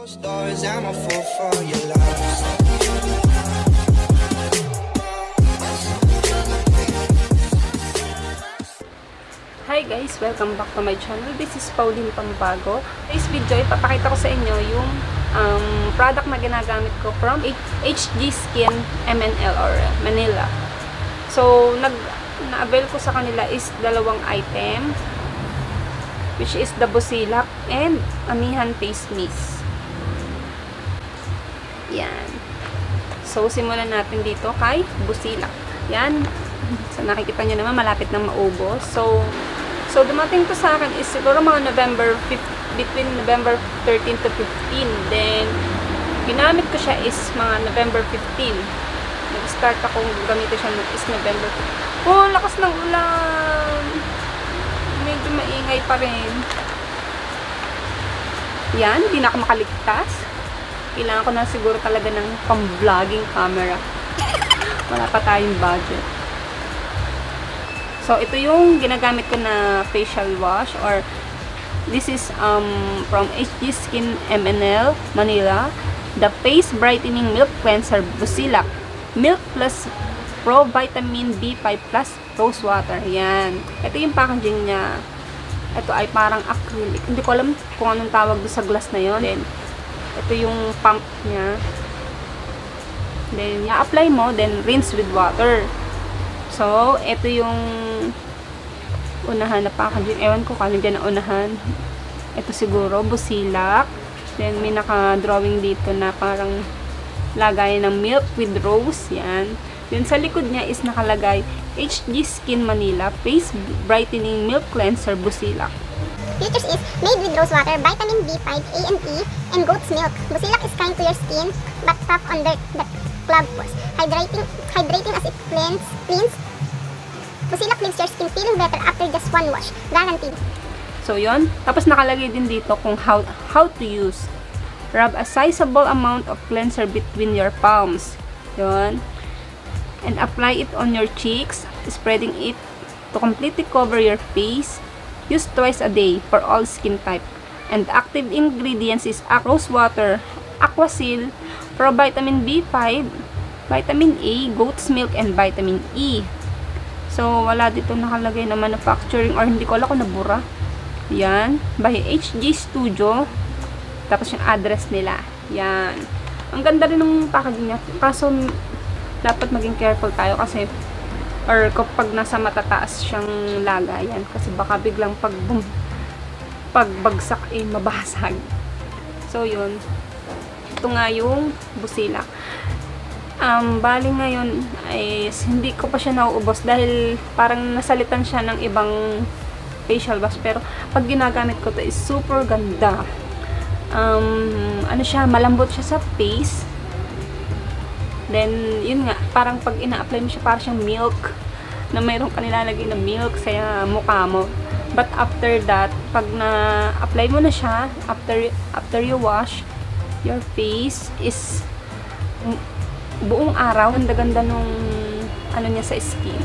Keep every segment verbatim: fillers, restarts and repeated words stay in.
Stars, I'm a fool for your love. Hi guys! Welcome back to my channel. This is Pauline Pambago. Today's video, ipapakita ko sa inyo yung um, product na ginagamit ko from H G Skin M N L or Manila. So, nag, na-avail ko sa kanila is dalawang item, which is the Busilak and Amihan Face Mist. Yan. So, simulan natin dito kay Busilak. Yan. So, nakikita nyo naman, malapit na maubos. So, so dumating to sa akin is siguro mga November fifth, between November thirteen to fifteen. Then, ginamit ko siya is mga November fifteen. Nag-start akong gamitin siya is November fifteen. Oh, lakas ng ulan! Medyo maingay pa rin. Yan, hindi na ako makaligtas. Kailangan ko na siguro talaga ng pang-vlogging camera. Wala pa tayong budget. So, ito yung ginagamit ko na facial wash or this is um from H G Skin M N L Manila. The Face Brightening Milk Cleanser Busilak. Milk plus Pro Vitamin B five plus Rose Water. Yan. Ito yung packaging niya. Ito ay parang acrylic. Hindi ko alam kung anong tawag doon sa glass na yon. Then, ito yung pump niya. Then, i-apply mo. Then, rinse with water. So, ito yung unahan na packaging. Ewan ko kung dyan na unahan. Ito siguro, Busilak. Then, may naka-drawing dito na parang lagay ng milk with rose. Yan. Then, sa likod niya is nakalagay H G Skin Manila Face Brightening Milk Cleanser Busilak. Features is made with rose water, vitamin B five, A and E, and goat's milk. Busilak is kind to your skin, but tough on dirt that clog pores. Hydrating, hydrating as it cleans, cleans. Busilak leaves your skin feeling better after just one wash. Guaranteed. So, yun. Tapos nakalagay din dito kung how, how to use. Rub a sizable amount of cleanser between your palms. Yun. And apply it on your cheeks, spreading it to completely cover your face. Use twice a day for all skin type. And active ingredients is rose water, Aquasil, Pro Vitamin B five, Vitamin A, goat's milk, and Vitamin E. So, wala dito nakalagay na manufacturing or hindi ko alam kung nabura. Yan. By H G Studio. Tapos yung address nila. Yan. Ang ganda rin ng packaging niya. Kaso, dapat maging careful tayo kasi or kapag nasa matataas siyang lagayan. Kasi baka biglang pag pagbagsak eh, mabasag. So, yun. Ito nga yung Busilak. Um, bali ngayon ay hindi ko pa siya nauubos dahil parang nasalitan siya ng ibang facial wash. Pero pag ginagamit ko to is super ganda. Um, ano siya, malambot siya sa face. Then, yun nga, parang pag ina-apply mo siya, parang siyang milk na mayroong kanilalagay na milk sa mukha mo. But after that, pag na-apply mo na siya, after after you wash, your face is buong araw, ganda-ganda nung ano niya sa skin.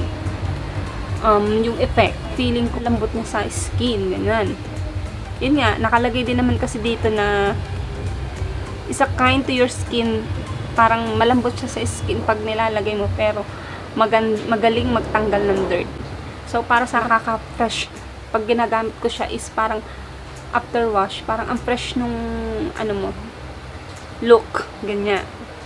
Um, yung effect, feeling ko lambot niya sa skin, ganyan. Yun nga, nakalagay din naman kasi dito na isa kind to your skin, parang malambot siya sa skin pag nilalagay mo, pero magan magaling magtanggal ng dirt. So, para sa kaka-fresh, pag ginagamit ko siya is parang after wash, parang ang fresh nung ano mo, look, ganyan.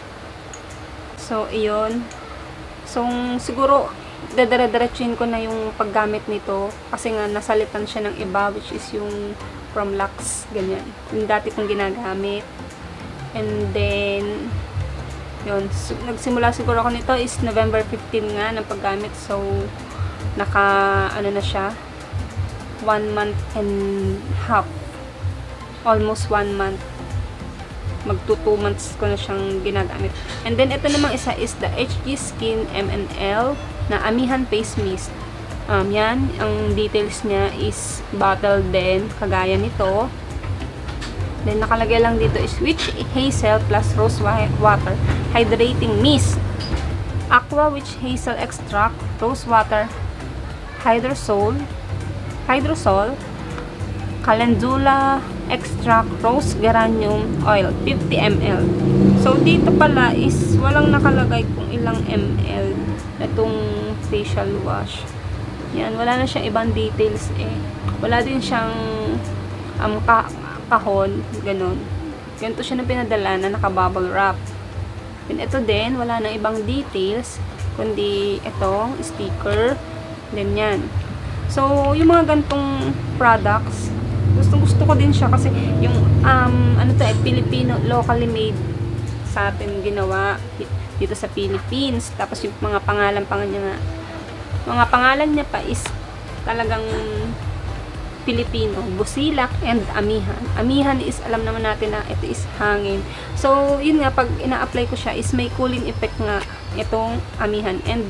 So, iyon. So, siguro, dadara-diretsuin ko na yung paggamit nito kasi nga nasalitan siya ng iba, which is yung from Lux, ganyan. Yung dati kong ginagamit. And then, yun. So, nagsimula siguro ako nito is November fifteenth nga ng paggamit. So, naka, ano na siya, one month and half. Almost one month. Magto two months ko na siyang ginagamit. And then, ito namang isa is the H G Skin M N L na Amihan Face Mist. Um, yan. Ang details niya is bottle din. Kagaya nito. Then, nakalagay lang dito is Witch Hazel plus Rose Water Hydrating Mist. Aqua Witch Hazel Extract, Rose Water, Hydrosol, Hydrosol, Calendula extract rose geranium oil, fifty milliliters. So, dito pala is walang nakalagay kung ilang ml itong facial wash. Yan, wala na siyang ibang details eh. Wala din siyang um, ka kahon, ganun. Ganito siya na pinadala na naka-bubble wrap. And ito din, wala nang ibang details, kundi itong sticker. Then yan. So, yung mga gantong products, gustong gusto ko din siya kasi yung, um, ano to eh, Filipino, locally made sa atin ginawa dito sa Philippines. Tapos yung mga pangalan pa niya, mga pangalan niya pa is talagang Filipino, Busilak and Amihan. Amihan is, alam naman natin na ito is hangin. So, yun nga, pag ina-apply ko siya, is may cooling effect nga itong Amihan. And,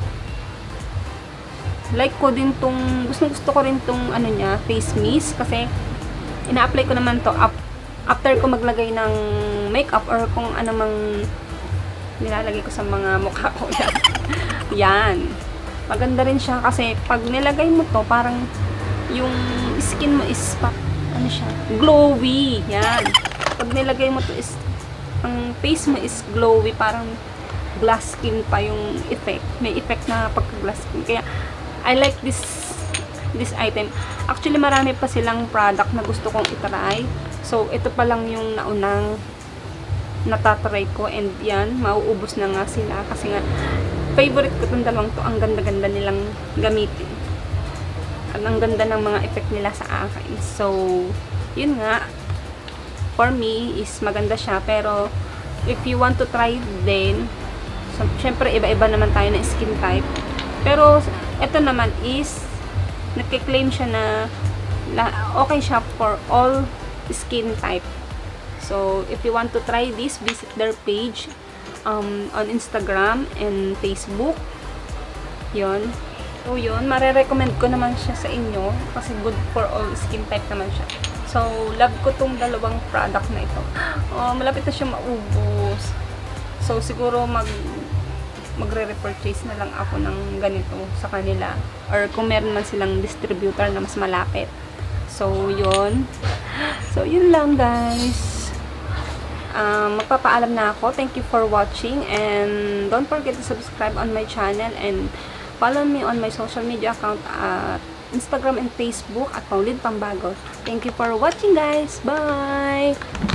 like ko din tong, gusto, gusto ko rin tong, ano niya, face mist. Kasi, ina-apply ko naman to up, after ko maglagay ng makeup or kung ano mang nilalagay ko sa mga mukha ko. Yan. Maganda rin siya kasi, pag nilagay mo to, parang, yung skin mo is pa, ano siya, glowy. Yan. Pag nilagay mo to is, ang face mo is glowy, parang glass skin pa yung effect. May effect na pagka-glass skin. Kaya, I like this this item. Actually, marami pa silang product na gusto kong itry. So, ito pa lang yung naunang natatry ko. And yan, mauubos na nga sila. Kasi nga, favorite ko itong dalawang to. Ang ganda-ganda nilang gamitin. Ang ganda ng mga effect nila sa akin. So, yun nga, for me, is maganda siya. Pero, if you want to try din, so, syempre, iba-iba naman tayo ng skin type. Pero, ito naman is, nagkiklaim siya na, na okay siya for all skin type. So, if you want to try this, visit their page um, on Instagram and Facebook. Yun. So, yun. Mare-recommend ko naman siya sa inyo kasi good for all skin type naman siya. So, love ko tong dalawang product na ito. Oh, malapit na siya maubos. So, siguro mag magre-repurchase na lang ako ng ganito sa kanila. Or kung meron man silang distributor na mas malapit. So, yun. So, yun lang, guys. Um, magpapaalam na ako. Thank you for watching. And don't forget to subscribe on my channel. And follow me on my social media account at Instagram and Facebook at Pauline Pambago. Thank you for watching, guys. Bye!